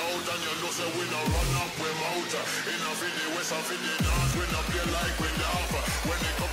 south, and you know say we no run up, we mouth. In a for the west, and for the north, we no play like we laugh. When they come